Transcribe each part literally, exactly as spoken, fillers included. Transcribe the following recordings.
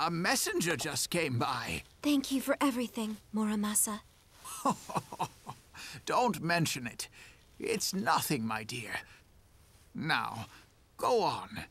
A messenger just came by. Thank you for everything, Muramasa. Don't mention it. It's nothing, my dear. Now, go on.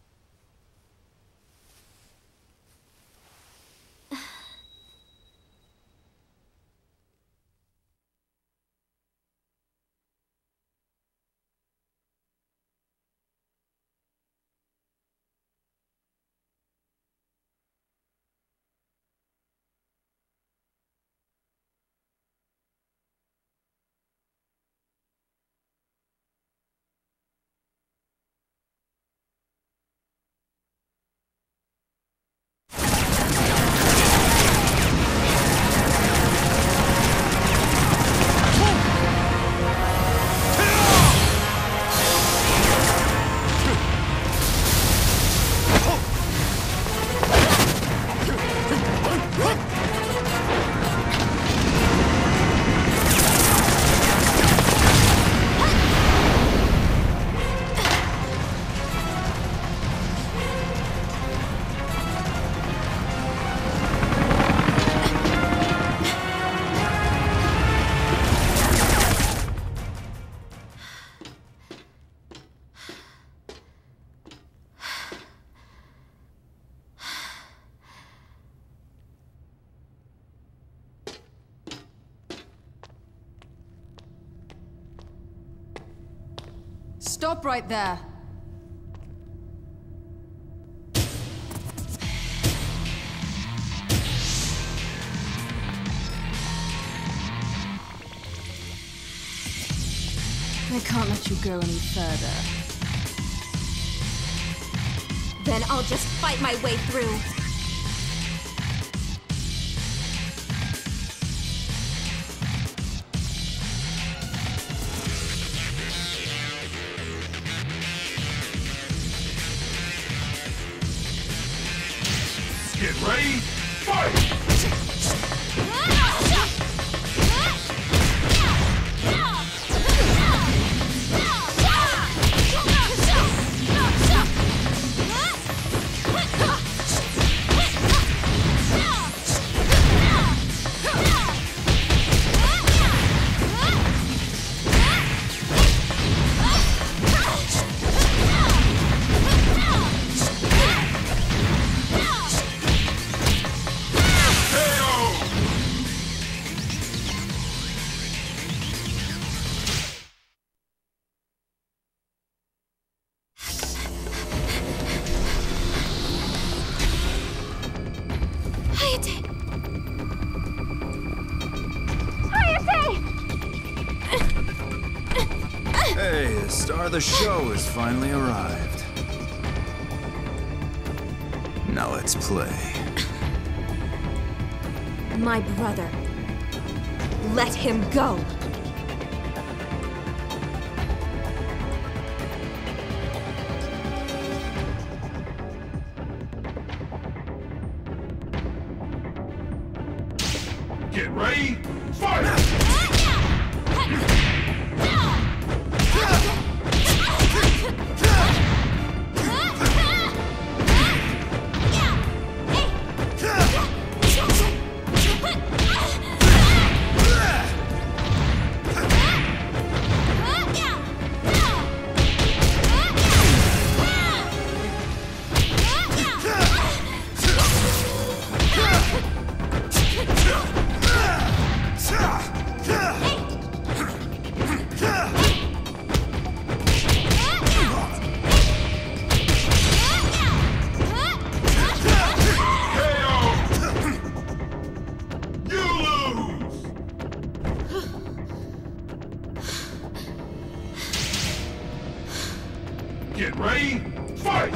Stop right there. I can't let you go any further. Then I'll just fight my way through. Get ready, fight! Hey, the star of the show has finally arrived. Now let's play. My brother. Let him go. Get ready, fight! Get ready, fight!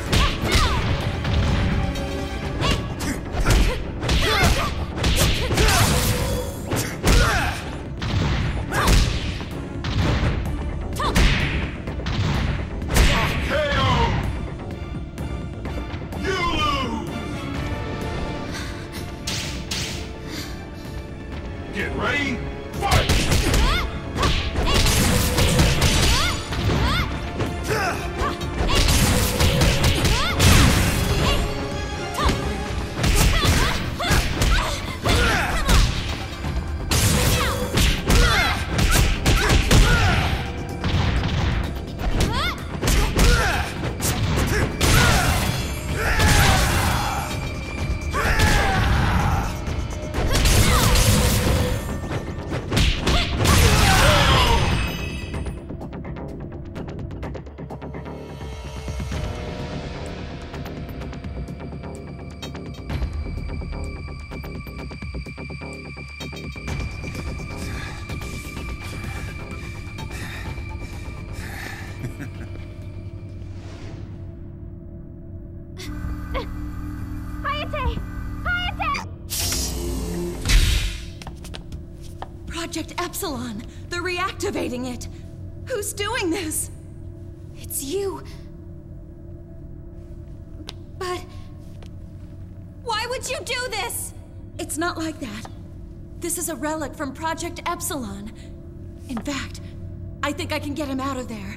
Yeah! Project Epsilon. They're reactivating it. Who's doing this? It's you. But... why would you do this? It's not like that. This is a relic from Project Epsilon. In fact, I think I can get him out of there.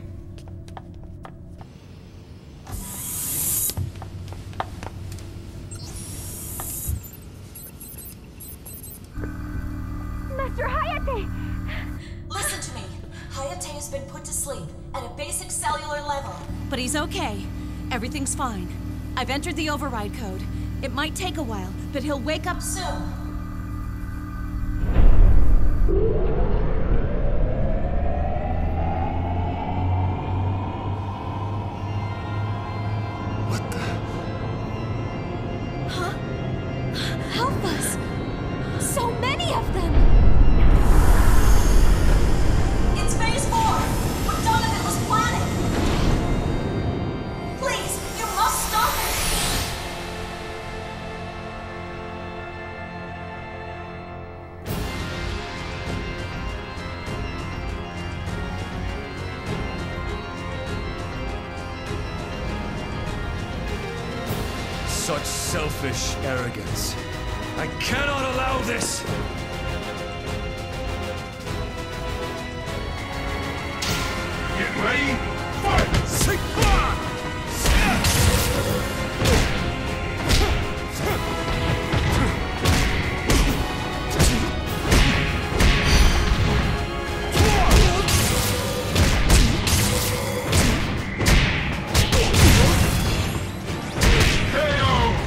Master Hayate! Listen to me. Hayate has been put to sleep at a basic cellular level. But he's okay. Everything's fine. I've entered the override code. It might take a while, but he'll wake up soon. What the? Huh? Help us! So many of them! It's phase four! What Donovan was planning! Please, you must stop it! Such selfish arrogance. I cannot allow this! Get ready, fight! K O!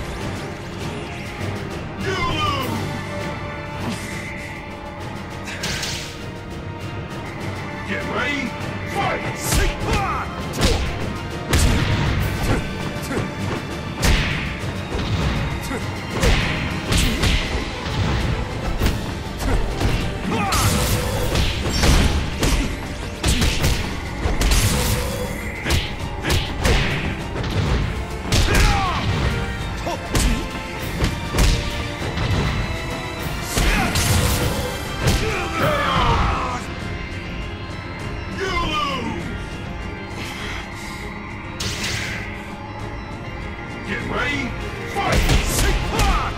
You lose! Get ready, fight! You lose! Get ready, fight!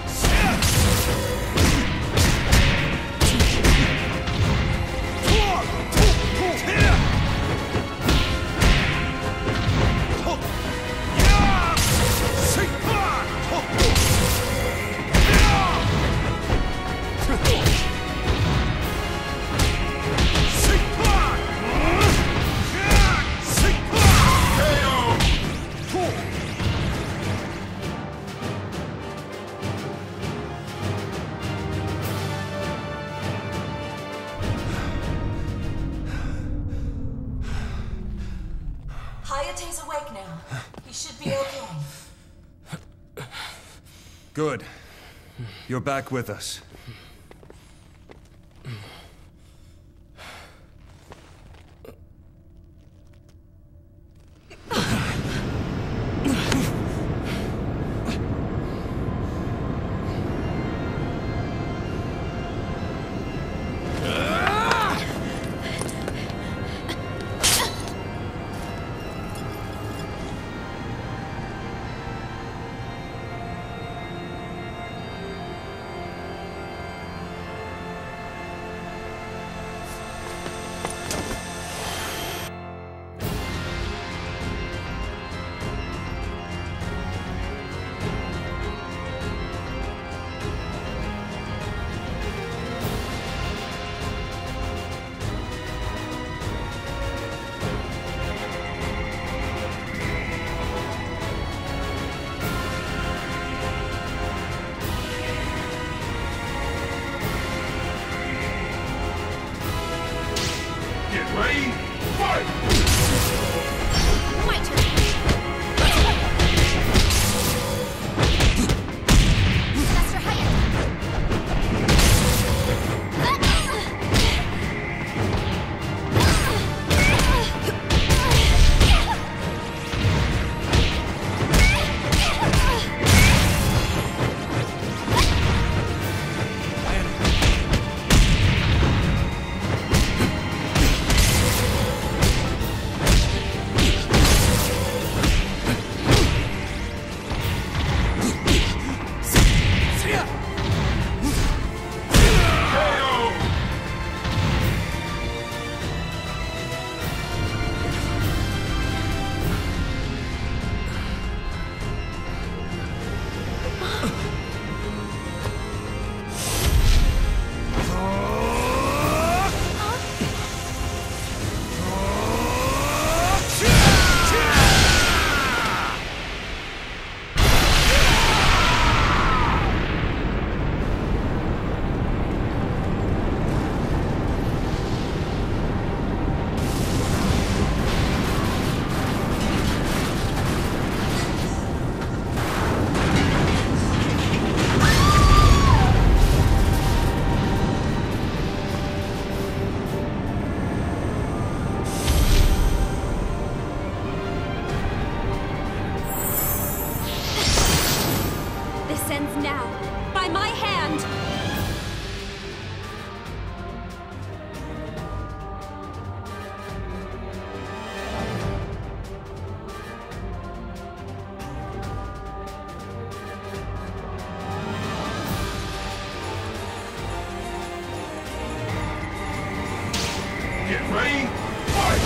K O! Hayate's awake now. He should be okay. Good. You're back with us. Get ready, fight! My turn! Master Hayate! Get ready, fight!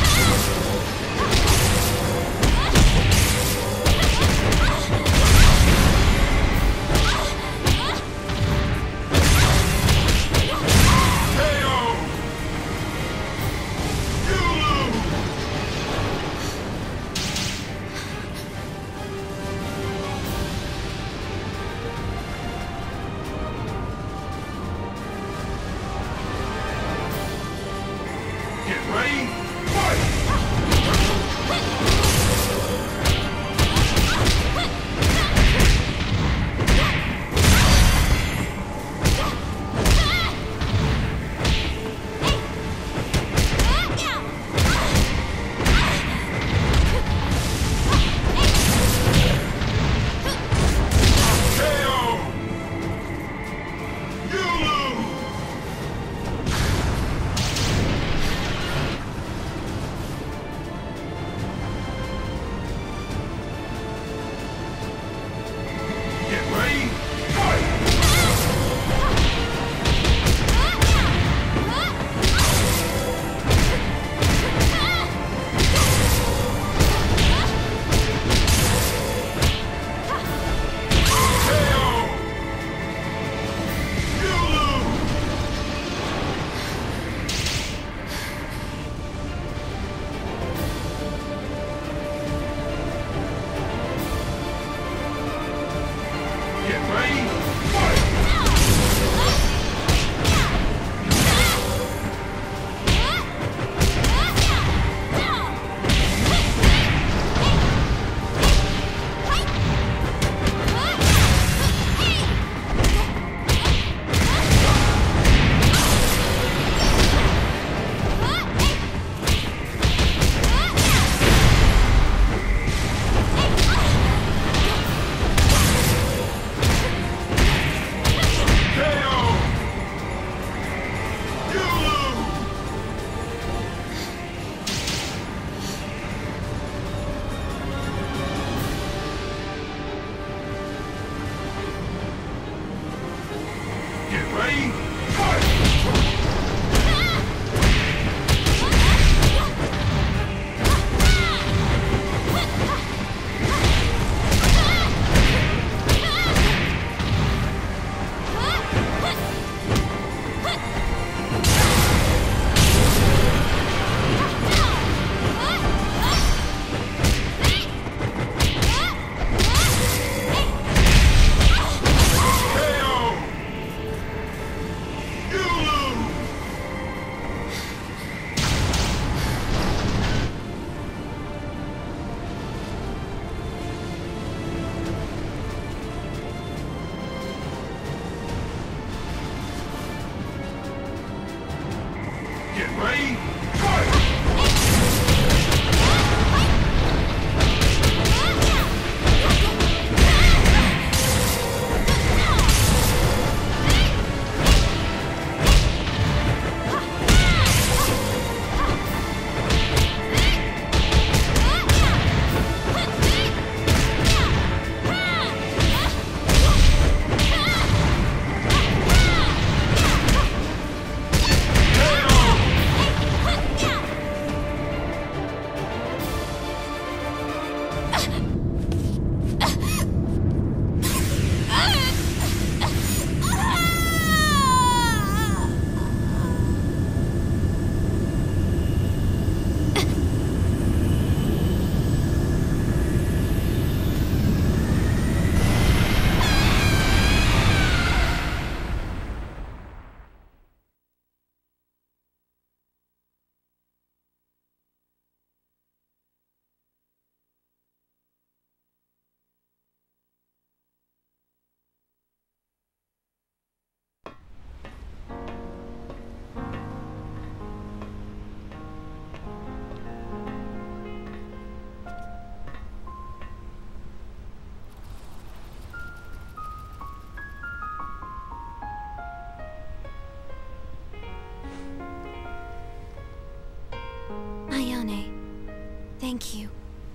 Thank you.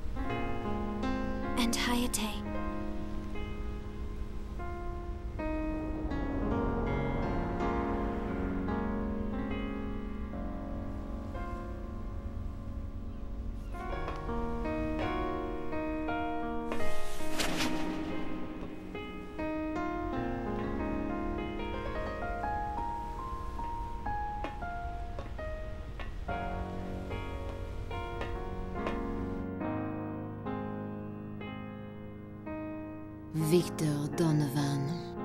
And Hayate. Victor Donovan.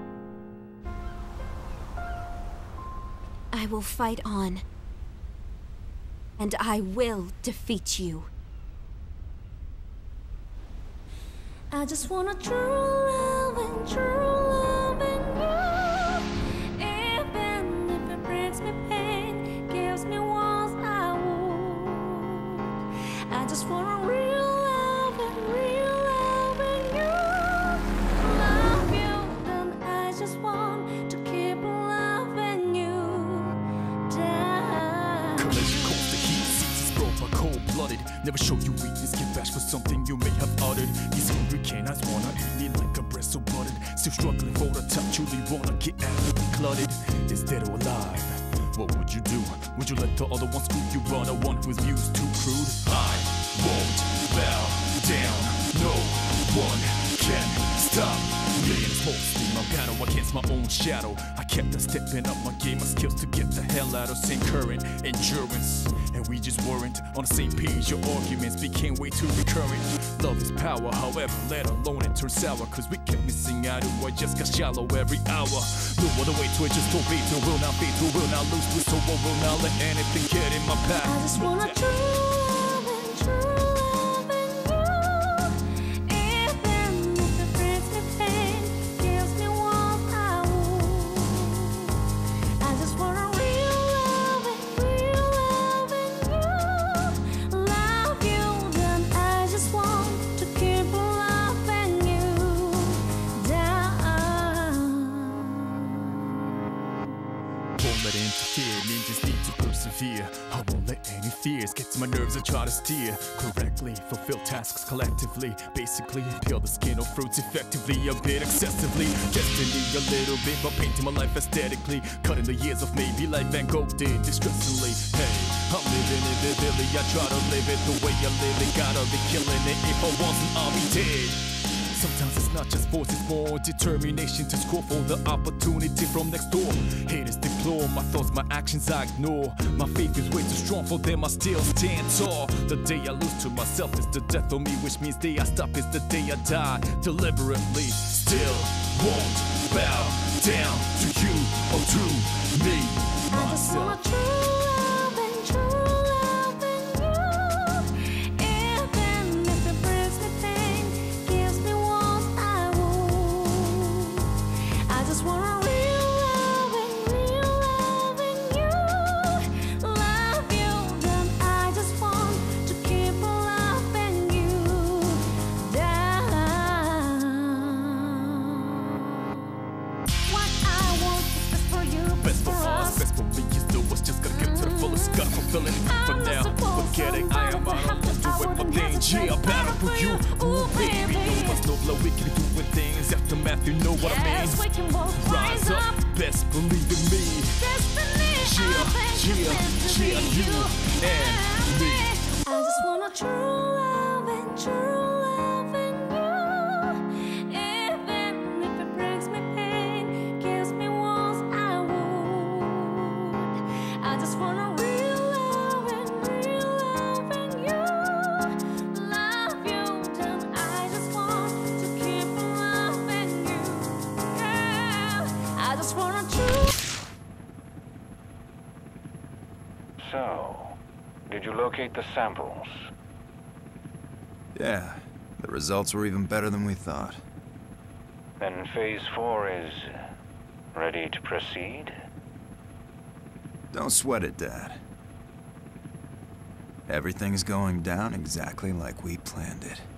I will fight on. And I will defeat you. I just want a true love and true love in you. Even if it brings me pain, gives me walls I would. I just want a real love and real love in you. Love you, then I just want to keep loving you down. Collision caused the heat, seasons broke my cold-blooded. Never show you weakness, get bashed for something you may have uttered. These hungry canines wanna eat me like a breast so buttered. Still struggling for the top, truly wanna get out of the cluttered. Is dead or alive? What would you do? Would you let the other one screw you on, a one who's used too crude? I won't bow down, no one can stop me. It's mostly my battle against my own shadow. I kept on stepping up my game, my skills to get the hell out of same current endurance. And we just weren't on the same page, your arguments became way too recurrent. Love is power, however, let alone it turns sour. Cause we kept missing out and I just got shallow every hour. No other way to it, just obey to will not fade to will not lose to so I will not let anything get in my path. I just want a true love and true love in you. Even if it brings me pain, gives me warmth I would. I just want a real love and real love in you. Love you, then I just want to keep loving you down. Won't let it interfere, ninjas need to persevere. I won't let any fears get to my nerves and try to steer correctly, fulfill tasks collectively. Basically, peel the skin off fruits effectively, a bit excessively. Destiny a little bit, but painting my life aesthetically. Cutting the years of maybe like Van Gogh did, distressingly. Hey, I'm living it vividly, I try to live it the way I live it. Gotta be killing it, if I wasn't, I'll be dead. Sometimes it's not just force, it's more determination to score for the opportunity from next door. Haters deplore my thoughts, my actions I ignore. My faith is way too strong for them, I still stand tall. The day I lose to myself is the death of me, which means the day I stop is the day I die. Deliberately, still won't bow down to you or to me, I just want a true love and true love in you. Even if it brings me pain, gives me warmth I would. I just want a real love and real love in you. Love you, then I just want to keep loving you down. What I want is best for you, best for us, best for me. You know what's just gotta get to the fullest, gotta fulfill it for now. Forget it, I am out of love, doing my thing. Yeah, I battle for you, ooh baby. No one's no blow, we can do with things. Aftermath, you know what I mean. Yes, we can both Rise up, best believe in me. Destiny, Yeah, I think yeah, it's meant to yeah, be you and me. I just want a true love and true love in you. Even if it brings me pain, gives me walls I would. I just want a real love and real love in you. Love you, then I just want to keep loving you. Yeah, I just want a true. So, did you locate the samples? Yeah, the results were even better than we thought. Then phase four is ready to proceed? Don't sweat it, Dad. Everything's going down exactly like we planned it.